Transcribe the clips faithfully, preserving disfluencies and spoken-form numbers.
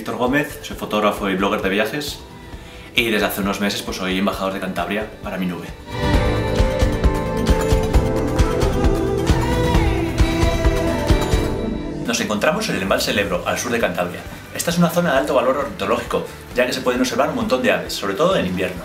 Víctor Gómez, soy fotógrafo y blogger de viajes y desde hace unos meses pues soy embajador de Cantabria para mi nube. Nos encontramos en el embalse El Ebro, al sur de Cantabria. Esta es una zona de alto valor ornitológico, ya que se pueden observar un montón de aves, sobre todo en invierno.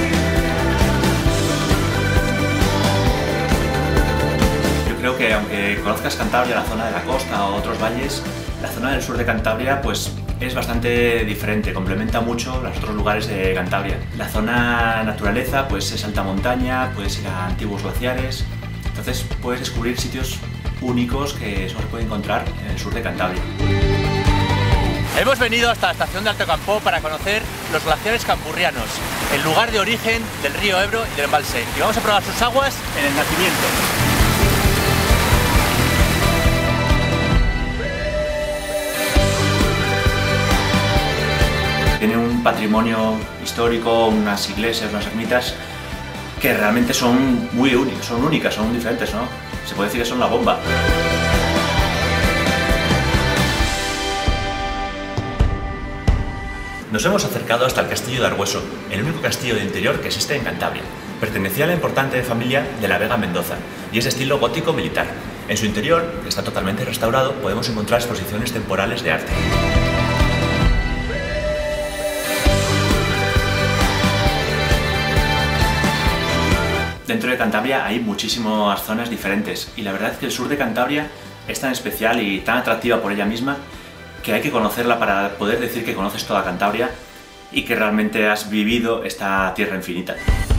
Yo creo que aunque conozcas Cantabria, la zona de la costa o otros valles, la zona del sur de Cantabria pues es bastante diferente, complementa mucho los otros lugares de Cantabria. La zona naturaleza pues es alta montaña, puedes ir a antiguos glaciares, entonces puedes descubrir sitios únicos que solo se puede encontrar en el sur de Cantabria. Hemos venido hasta la estación de Alto Campoo para conocer los glaciares campurrianos, el lugar de origen del río Ebro y del embalse, y vamos a probar sus aguas en el nacimiento. Tiene un patrimonio histórico, unas iglesias, unas ermitas que realmente son muy únicas, son únicas, son diferentes, ¿no? Se puede decir que son la bomba. Nos hemos acercado hasta el castillo de Arbueso, el único castillo de interior que existe en Cantabria. Pertenecía a la importante familia de la Vega Mendoza y es de estilo gótico militar. En su interior, que está totalmente restaurado, podemos encontrar exposiciones temporales de arte. Dentro de Cantabria hay muchísimas zonas diferentes y la verdad es que el sur de Cantabria es tan especial y tan atractiva por ella misma que hay que conocerla para poder decir que conoces toda Cantabria y que realmente has vivido esta tierra infinita.